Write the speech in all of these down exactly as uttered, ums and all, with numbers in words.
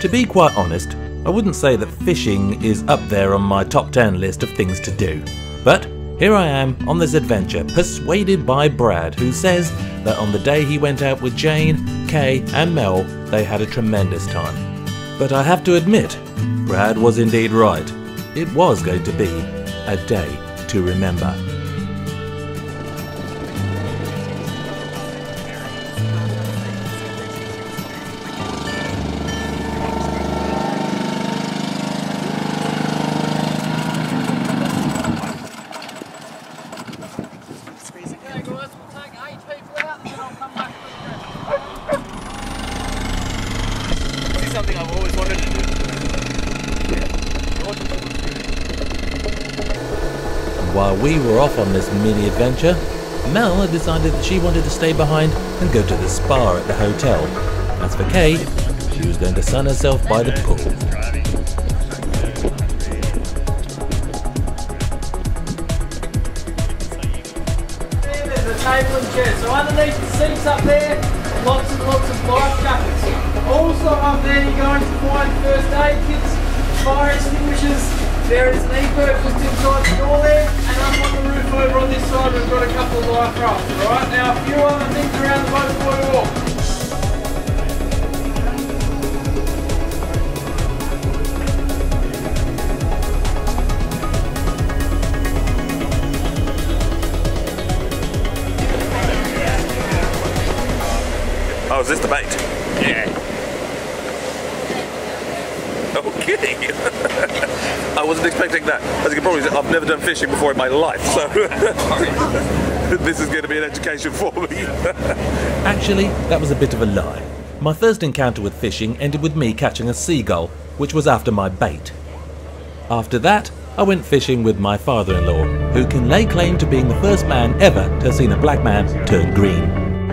To be quite honest, I wouldn't say that fishing is up there on my top ten list of things to do. But here I am on this adventure, persuaded by Brad, who says that on the day he went out with Jane, Kay and Mel, they had a tremendous time. But I have to admit, Brad was indeed right. It was going to be a day to remember. Something I've always wanted to do. And while we were off on this mini adventure, Mel had decided that she wanted to stay behind and go to the spa at the hotel. As for Kay, she was going to sun herself by the pool. There's a table and chair, so underneath the seats up there, lots and lots of life jackets. Also up there you're going to find first aid kits, fire extinguishers, there is an e-bird just inside the door there, and up on the roof over on this side we've got a couple of life rafts, alright? Now a few other things around the boat for you all. Oh, is this the bait? Yeah. Okay. I wasn't expecting that. As you can probably see, I've never done fishing before in my life, so this is going to be an education for me. Actually, that was a bit of a lie. My first encounter with fishing ended with me catching a seagull, which was after my bait. After that, I went fishing with my father-in-law, who can lay claim to being the first man ever to have seen a black man turn green.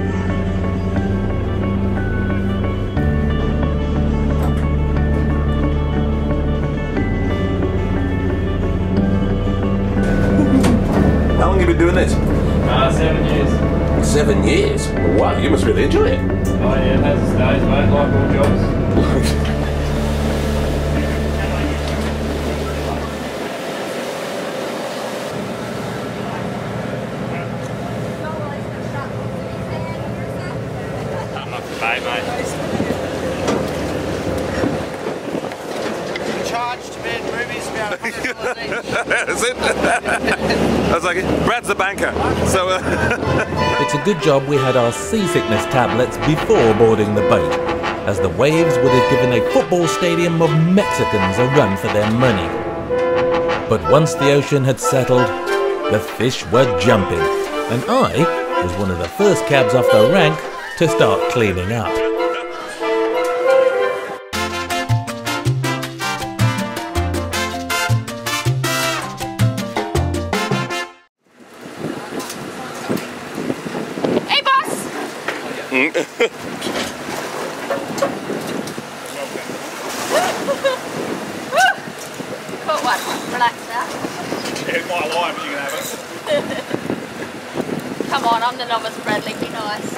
How long have you been doing this? Uh, seven years. Seven years? Wow, you must really enjoy it. Oh yeah, it has its days, mate, like all jobs. I'm up to pay, mate. Charged to bed movies about one hundred dollars each. That's it. I was like, Brad's the banker, so. Uh... It's a good job we had our seasickness tablets before boarding the boat, as the waves would have given a football stadium of Mexicans a run for their money. But once the ocean had settled, the fish were jumping, and I was one of the first cabs off the rank to start cleaning up. Caught one. Relax now. Yeah, it might lie, but you can have it. Come on, I'm the novice, Bradley. Be nice.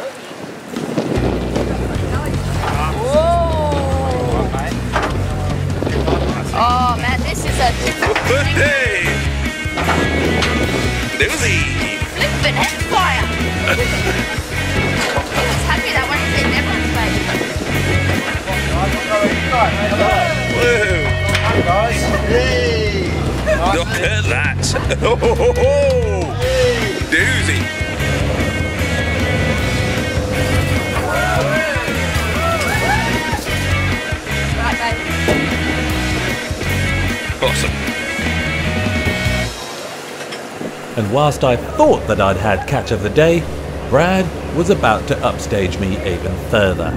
Whoa! Oh man, this is a different thing. Hey! Doozy! Flippin' head fire! He was happy that one hit everyone's face. Woo! Hi guys. Hey! Look at that! Oh, ho, ho, ho. Doozy! Right, baby. Awesome. And whilst I thought that I'd had catch of the day, Brad was about to upstage me even further.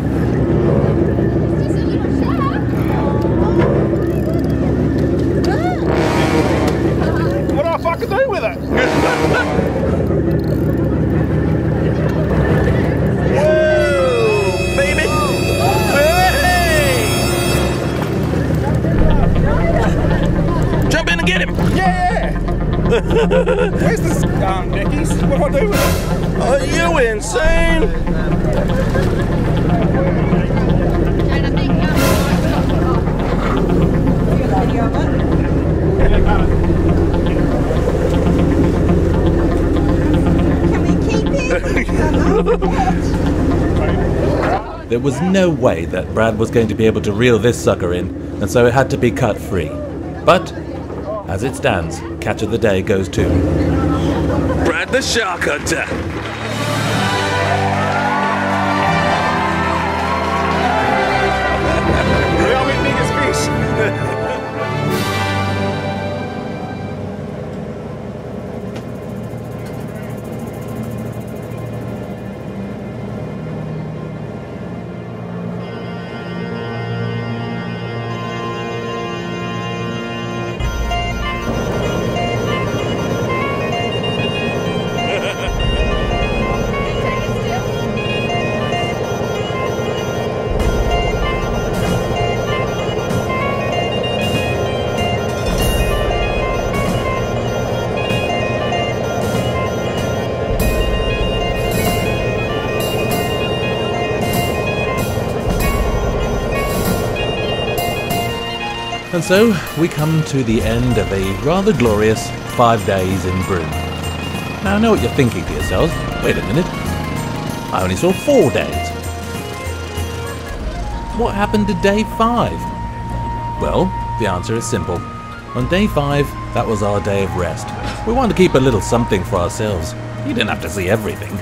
What do I fucking do with it? Whoa! Baby! Hey! Jump in and get him! Yeah! Where's this um, neckies? What do I do with it? Are you insane? Jane, I think you're of it. Can we keep it? There was no way that Brad was going to be able to reel this sucker in, and so it had to be cut free. But, as it stands, catch of the day goes to Brad the Shark Hunter. We are my biggest fish. And so we come to the end of a rather glorious five days in Broome. Now I know what you're thinking to yourselves. Wait a minute. I only saw four days. What happened to day five? Well, the answer is simple. On day five, that was our day of rest. We wanted to keep a little something for ourselves. You didn't have to see everything.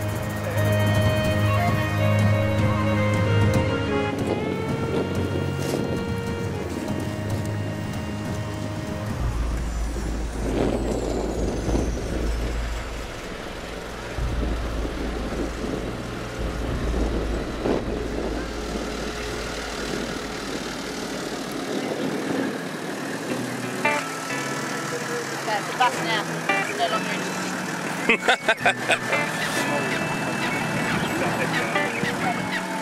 Okay, it's a bus now. It's no longer interesting.